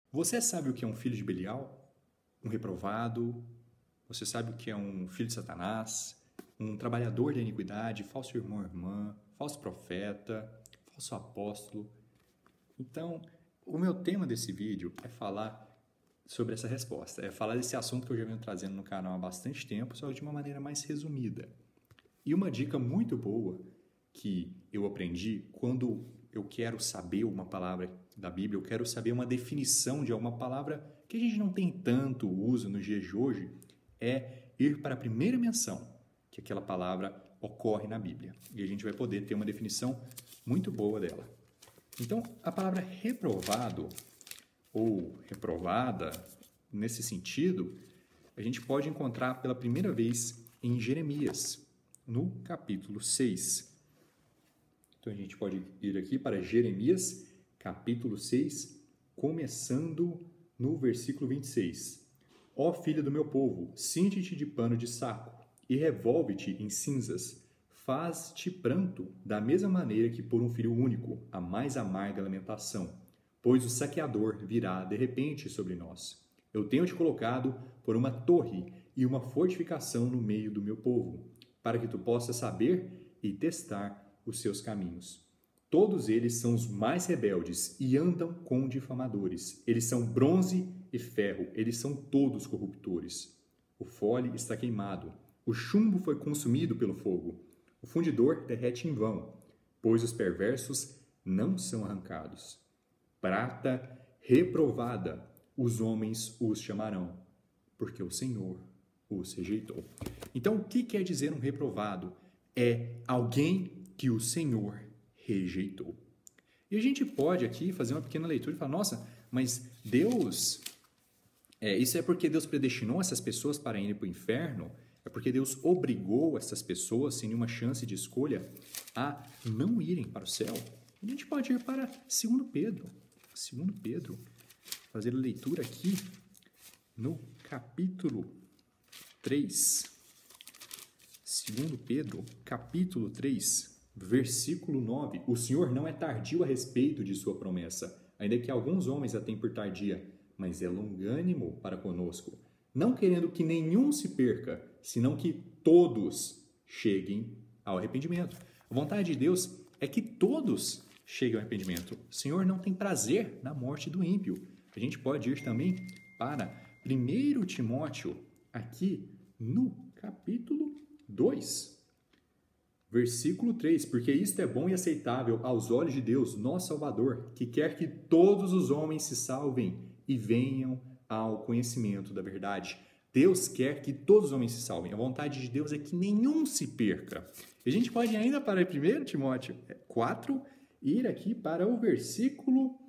Você sabe o que é um filho de Belial? Um reprovado? Você sabe o que é um filho de Satanás? Um trabalhador da iniquidade, falso irmão ou irmã, falso profeta, falso apóstolo? Então, o meu tema desse vídeo é falar sobre essa resposta, é falar desse assunto que eu já venho trazendo no canal há bastante tempo, só de uma maneira mais resumida. E uma dica muito boa que eu aprendi quando eu quero saber uma palavra da Bíblia, eu quero saber uma definição de alguma palavra que a gente não tem tanto uso nos dias de hoje, é ir para a primeira menção que aquela palavra ocorre na Bíblia. E a gente vai poder ter uma definição muito boa dela. Então, a palavra reprovado ou reprovada, nesse sentido, a gente pode encontrar pela primeira vez em Jeremias, no capítulo 6. Então, a gente pode ir aqui para Jeremias, capítulo 6, começando no versículo 26. Ó filho do meu povo, cinge-te de pano de saco e revolve-te em cinzas. Faz-te pranto da mesma maneira que por um filho único, a mais amarga lamentação. Pois o saqueador virá de repente sobre nós. Eu tenho te colocado por uma torre e uma fortificação no meio do meu povo, para que tu possas saber e testar os seus caminhos. Todos eles são os mais rebeldes e andam com difamadores. Eles são bronze e ferro, eles são todos corruptores. O fole está queimado, o chumbo foi consumido pelo fogo. O fundidor derrete em vão, pois os perversos não são arrancados. Prata reprovada, os homens os chamarão, porque o Senhor os rejeitou. Então, o que quer dizer um reprovado? É alguém que o Senhor rejeitou. E a gente pode aqui fazer uma pequena leitura e falar, nossa, mas Deus, isso é porque Deus predestinou essas pessoas para irem para o inferno? É porque Deus obrigou essas pessoas, sem nenhuma chance de escolha, a não irem para o céu? A gente pode ir para 2 Pedro. 2 Pedro, fazer a leitura aqui no capítulo 3. 2 Pedro, capítulo 3, versículo 9. O Senhor não é tardio a respeito de sua promessa, ainda que alguns homens a tenham por tardia, mas é longânimo para conosco, não querendo que nenhum se perca, senão que todos cheguem ao arrependimento. A vontade de Deus é que todos cheguem ao arrependimento. O Senhor não tem prazer na morte do ímpio. A gente pode ir também para 1 Timóteo, aqui no capítulo 2, versículo 3. Porque isto é bom e aceitável aos olhos de Deus, nosso Salvador, que quer que todos os homens se salvem e venham ao conhecimento da verdade. Deus quer que todos os homens se salvem. A vontade de Deus é que nenhum se perca. A gente pode ir ainda para 1 Timóteo 4, ir aqui para o versículo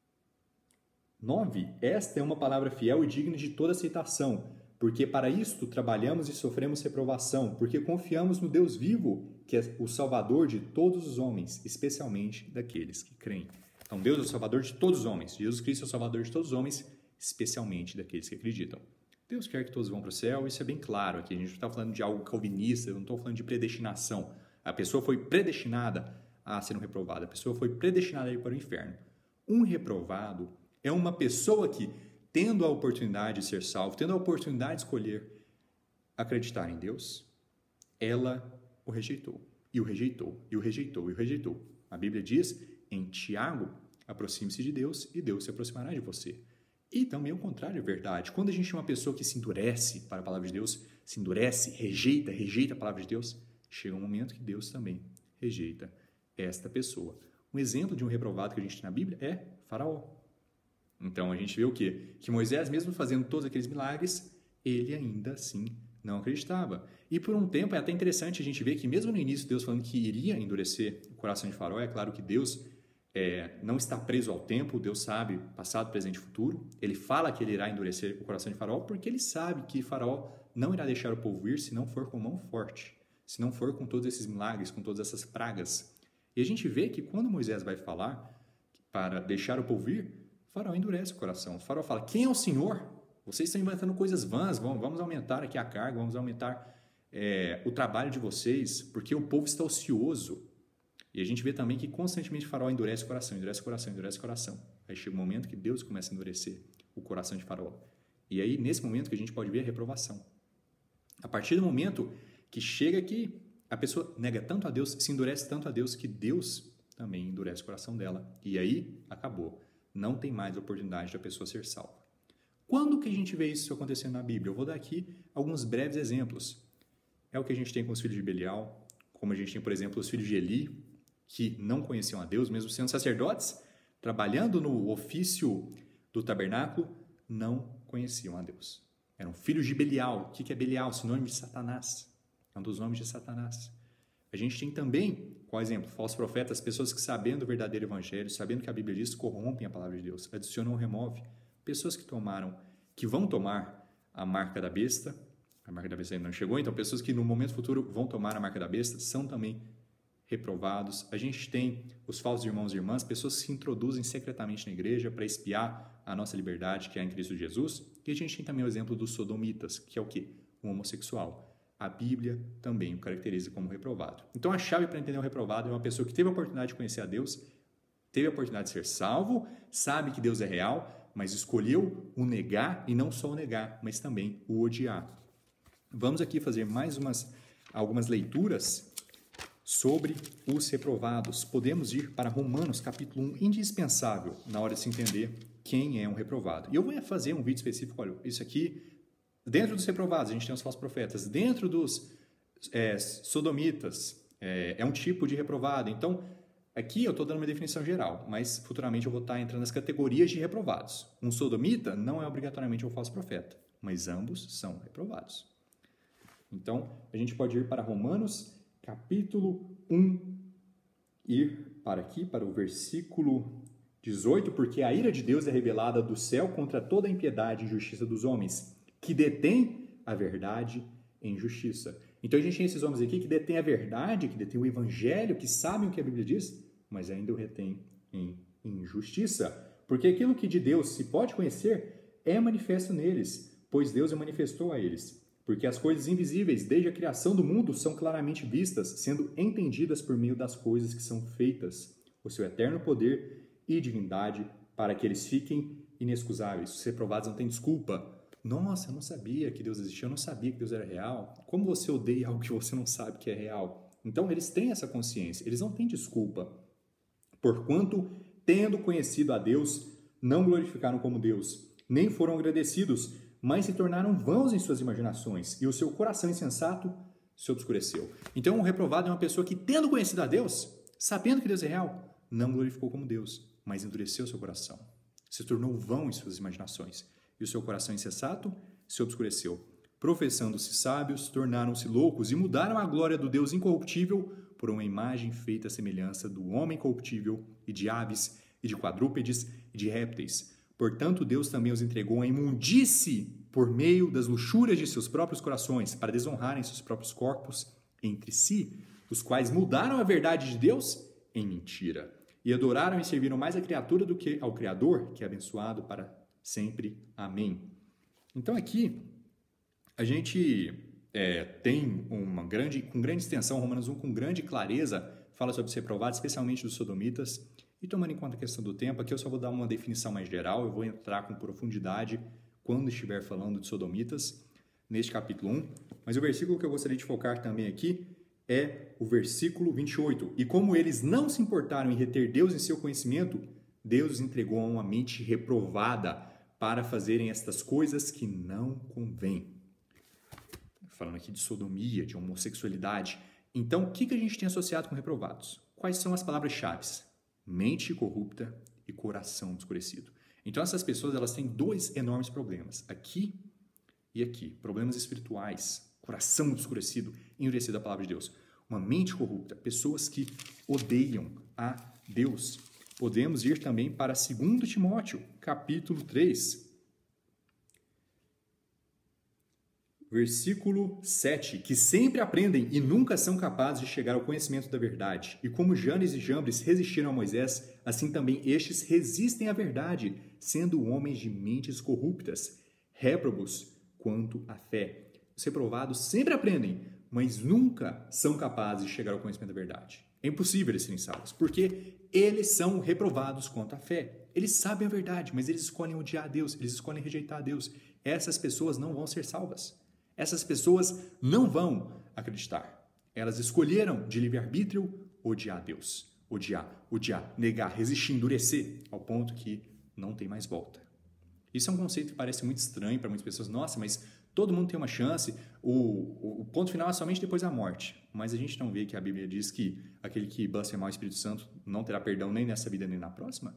9. Esta é uma palavra fiel e digna de toda aceitação, porque para isto trabalhamos e sofremos reprovação, porque confiamos no Deus vivo, que é o Salvador de todos os homens, especialmente daqueles que creem. Então, Deus é o Salvador de todos os homens. Jesus Cristo é o Salvador de todos os homens, especialmente daqueles que acreditam. Deus quer que todos vão para o céu, isso é bem claro aqui. A gente não está falando de algo calvinista, eu não estou falando de predestinação. A pessoa foi predestinada a ser um reprovado, a pessoa foi predestinada a ir para o inferno. Um reprovado é uma pessoa que, tendo a oportunidade de ser salvo, tendo a oportunidade de escolher acreditar em Deus, ela o rejeitou, e o rejeitou, e o rejeitou, e o rejeitou. A Bíblia diz em Tiago, aproxime-se de Deus e Deus se aproximará de você. E também o contrário é verdade. Quando a gente tem uma pessoa que se endurece para a palavra de Deus, se endurece, rejeita a palavra de Deus, chega um momento que Deus também rejeita esta pessoa. Um exemplo de um reprovado que a gente tem na Bíblia é Faraó. Então a gente vê o quê? Que Moisés, mesmo fazendo todos aqueles milagres, ele ainda assim não acreditava. E por um tempo é até interessante a gente ver que mesmo no início Deus falando que iria endurecer o coração de Faraó, é claro que Deus não está preso ao tempo, Deus sabe passado, presente e futuro. Ele fala que ele irá endurecer o coração de Faraó porque ele sabe que Faraó não irá deixar o povo ir se não for com mão forte, se não for com todos esses milagres, com todas essas pragas. E a gente vê que quando Moisés vai falar para deixar o povo ir, Faraó endurece o coração. O Faraó fala, quem é o Senhor? Vocês estão inventando coisas vãs, vamos aumentar aqui a carga, vamos aumentar o trabalho de vocês, porque o povo está ocioso. E a gente vê também que constantemente o Faraó endurece o coração, endurece o coração, endurece o coração. Aí chega um momento que Deus começa a endurecer o coração de Faraó. E aí, nesse momento que a gente pode ver a reprovação. A partir do momento que chega que a pessoa nega tanto a Deus, se endurece tanto a Deus, que Deus também endurece o coração dela. E aí, acabou. Não tem mais oportunidade da pessoa ser salva. Quando que a gente vê isso acontecendo na Bíblia? Eu vou dar aqui alguns breves exemplos. É o que a gente tem com os filhos de Belial, como a gente tem, por exemplo, os filhos de Eli, que não conheciam a Deus, mesmo sendo sacerdotes, trabalhando no ofício do tabernáculo, não conheciam a Deus. Eram filhos de Belial. O que é Belial? Sinônimo de Satanás. É um dos nomes de Satanás. A gente tem também, qual exemplo? Falsos profetas, pessoas que, sabendo o verdadeiro evangelho, sabendo que a Bíblia diz, corrompem a palavra de Deus, adicionam ou removem. Pessoas que vão tomar a marca da besta ainda não chegou, então pessoas que no momento futuro vão tomar a marca da besta são também reprovados. A gente tem os falsos irmãos e irmãs, pessoas que se introduzem secretamente na igreja para espiar a nossa liberdade, que é em Cristo Jesus. E a gente tem também o exemplo dos sodomitas, que é o quê? O homossexual. A Bíblia também o caracteriza como reprovado. Então a chave para entender o reprovado é uma pessoa que teve a oportunidade de conhecer a Deus, teve a oportunidade de ser salvo, sabe que Deus é real, mas escolheu o negar, e não só o negar, mas também o odiar. Vamos aqui fazer mais algumas leituras sobre os reprovados. Podemos ir para Romanos, capítulo 1, indispensável na hora de se entender quem é um reprovado. E eu vou fazer um vídeo específico, olha, isso aqui, dentro dos reprovados, a gente tem os falsos profetas, dentro dos sodomitas, é um tipo de reprovado. Então, aqui eu estou dando uma definição geral, mas futuramente eu vou estar entrando nas categorias de reprovados. Um sodomita não é obrigatoriamente um falso profeta, mas ambos são reprovados. Então, a gente pode ir para Romanos, capítulo 1, ir para aqui, para o versículo 18, porque a ira de Deus é revelada do céu contra toda a impiedade e injustiça dos homens, que detêm a verdade em justiça. Então, a gente tem esses homens aqui que detêm a verdade, que detêm o evangelho, que sabem o que a Bíblia diz, mas ainda o retêm em injustiça. Porque aquilo que de Deus se pode conhecer é manifesto neles, pois Deus o manifestou a eles. Porque as coisas invisíveis, desde a criação do mundo, são claramente vistas, sendo entendidas por meio das coisas que são feitas, o seu eterno poder e divindade, para que eles fiquem inexcusáveis. Os reprovados não têm desculpa. Nossa, eu não sabia que Deus existia, eu não sabia que Deus era real. Como você odeia algo que você não sabe que é real? Então, eles têm essa consciência, eles não têm desculpa. Porquanto, tendo conhecido a Deus, não glorificaram como Deus, nem foram agradecidos, mas se tornaram vãos em suas imaginações, e o seu coração insensato se obscureceu. Então, o reprovado é uma pessoa que, tendo conhecido a Deus, sabendo que Deus é real, não glorificou como Deus, mas endureceu seu coração. Se tornou vão em suas imaginações, e o seu coração insensato se obscureceu. Professando-se sábios, tornaram-se loucos e mudaram a glória do Deus incorruptível por uma imagem feita à semelhança do homem corruptível e de aves e de quadrúpedes e de répteis. Portanto, Deus também os entregou à imundície por meio das luxúrias de seus próprios corações, para desonrarem seus próprios corpos entre si, os quais mudaram a verdade de Deus em mentira, e adoraram e serviram mais a criatura do que ao Criador, que é abençoado para sempre. Amém. Então aqui, a gente tem com grande extensão, Romanos 1 com grande clareza, fala sobre os reprovados, especialmente dos sodomitas. E tomando em conta a questão do tempo, aqui eu só vou dar uma definição mais geral, eu vou entrar com profundidade quando estiver falando de sodomitas, neste capítulo 1. Mas o versículo que eu gostaria de focar também aqui é o versículo 28. E como eles não se importaram em reter Deus em seu conhecimento, Deus os entregou a uma mente reprovada para fazerem estas coisas que não convêm. Falando aqui de sodomia, de homossexualidade. Então, o que a gente tem associado com reprovados? Quais são as palavras-chave? Mente corrupta e coração obscurecido. Então, essas pessoas elas têm dois enormes problemas, aqui e aqui. Problemas espirituais, coração obscurecido, endurecido à palavra de Deus. Uma mente corrupta, pessoas que odeiam a Deus. Podemos ir também para 2 Timóteo, capítulo 3, versículo 7, que sempre aprendem e nunca são capazes de chegar ao conhecimento da verdade. E como Janes e Jambres resistiram a Moisés, assim também estes resistem à verdade, sendo homens de mentes corruptas, réprobos quanto à fé. Os reprovados sempre aprendem, mas nunca são capazes de chegar ao conhecimento da verdade. É impossível eles serem salvos, porque eles são reprovados quanto à fé. Eles sabem a verdade, mas eles escolhem odiar a Deus, eles escolhem rejeitar a Deus. Essas pessoas não vão ser salvas. Essas pessoas não vão acreditar. Elas escolheram de livre-arbítrio odiar a Deus. Odiar, negar, resistir, endurecer, ao ponto que não tem mais volta. Isso é um conceito que parece muito estranho para muitas pessoas. Nossa, mas todo mundo tem uma chance, o ponto final é somente depois da morte. Mas a gente não vê que a Bíblia diz que aquele que blasfemar o Espírito Santo não terá perdão nem nessa vida nem na próxima?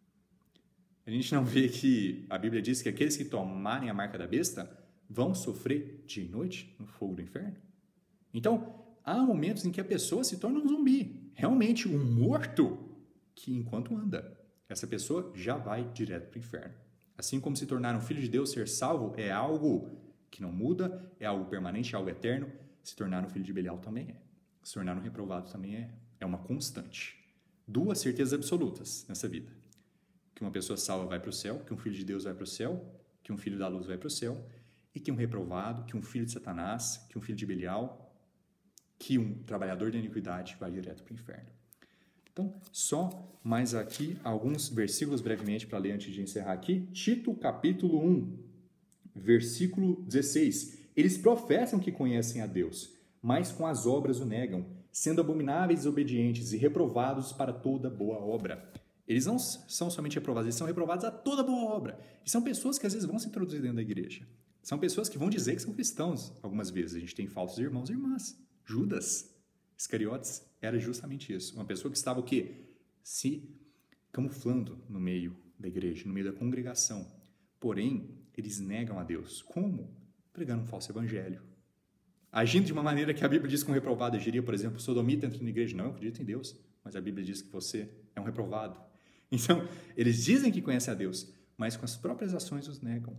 A gente não vê que a Bíblia diz que aqueles que tomarem a marca da besta vão sofrer dia e noite no fogo do inferno? Então, há momentos em que a pessoa se torna um zumbi, realmente um morto, que enquanto anda, essa pessoa já vai direto para o inferno. Assim como se tornar um filho de Deus, ser salvo, é algo que não muda, é algo permanente, é algo eterno. Se tornar um filho de Belial também é. Se tornar um reprovado também é. É uma constante. Duas certezas absolutas nessa vida. Que uma pessoa salva vai para o céu, que um filho de Deus vai para o céu, que um filho da luz vai para o céu, e que um reprovado, que um filho de Satanás, que um filho de Belial, que um trabalhador da iniquidade vai direto para o inferno. Então, só mais aqui alguns versículos brevemente para ler antes de encerrar aqui. Tito, capítulo 1, versículo 16. Eles professam que conhecem a Deus, mas com as obras o negam, sendo abomináveis, desobedientes e reprovados para toda boa obra. Eles não são somente reprovados, eles são reprovados a toda boa obra. E são pessoas que às vezes vão se introduzir dentro da igreja. São pessoas que vão dizer que são cristãos algumas vezes. A gente tem falsos irmãos e irmãs. Judas Iscariotes era justamente isso. Uma pessoa que estava o quê? Se camuflando no meio da igreja, no meio da congregação. Porém, eles negam a Deus. Como? Pregando um falso evangelho. Agindo de uma maneira que a Bíblia diz que um reprovado agiria, por exemplo, sodomita entra na igreja. Não, eu acredito em Deus, mas a Bíblia diz que você é um reprovado. Então, eles dizem que conhecem a Deus, mas com as próprias ações o negam.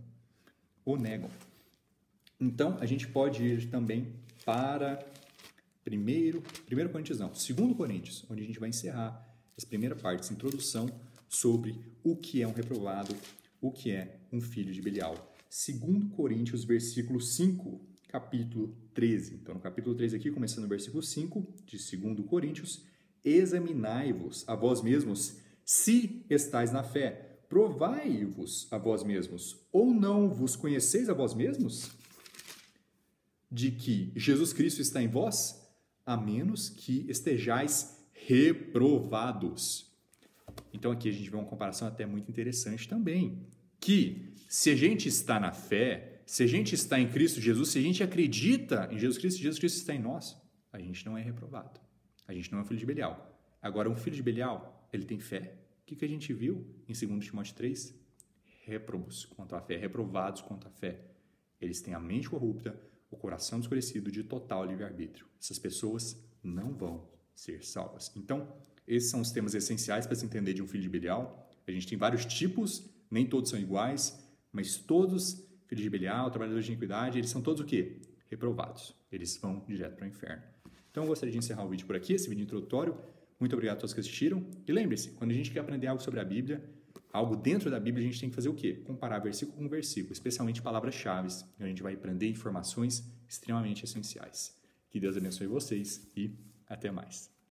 Então, a gente pode ir também para 1 Coríntios não, 2 Coríntios, onde a gente vai encerrar essa primeira parte, essa introdução sobre o que é um reprovado, o que é um filho de Belial. 2 Coríntios, versículo 5, capítulo 13. Então, no capítulo 13 aqui, começando no versículo 5 de 2 Coríntios, examinai-vos a vós mesmos se estáis na fé, provai-vos a vós mesmos, ou não vos conheceis a vós mesmos? De que Jesus Cristo está em vós, a menos que estejais reprovados. Então aqui a gente vê uma comparação até muito interessante também, que se a gente está na fé, se a gente está em Cristo Jesus, se a gente acredita em Jesus Cristo está em nós, a gente não é reprovado. A gente não é um filho de Belial. Agora, um filho de Belial, ele tem fé. O que a gente viu em 2 Timóteo 3? Réprobos quanto à fé, reprovados quanto à fé. Eles têm a mente corrupta, o coração desconhecido de total livre-arbítrio. Essas pessoas não vão ser salvas. Então, esses são os temas essenciais para se entender de um filho de Belial. A gente tem vários tipos, nem todos são iguais, mas todos, filhos de Belial, trabalhadores de iniquidade, eles são todos o quê? Reprovados. Eles vão direto para o inferno. Então, eu gostaria de encerrar o vídeo por aqui, esse vídeo introdutório. Muito obrigado a todos que assistiram. E lembre-se, quando a gente quer aprender algo sobre a Bíblia, algo dentro da Bíblia, a gente tem que fazer o quê? Comparar versículo com versículo, especialmente palavras-chave. A gente vai aprender informações extremamente essenciais. Que Deus abençoe vocês e até mais.